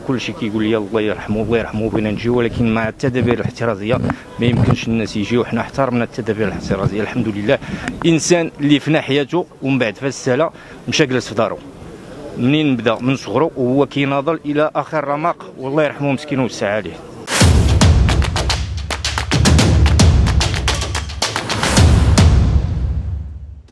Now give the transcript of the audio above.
كل شيء كيقول لي الله يرحمه الله يرحمه بينا نجيو، ولكن مع التدابير الاحترازيه ما يمكنش الناس يجيو. حنا احترمنا التدابير الاحترازيه الحمد لله. انسان اللي فنى حياته ومن بعد فاز السهله مشى جلس في دارو، منين بدا من صغره وهو كيناضل الى اخر رمق، والله يرحمه مسكين ويوسع عليه.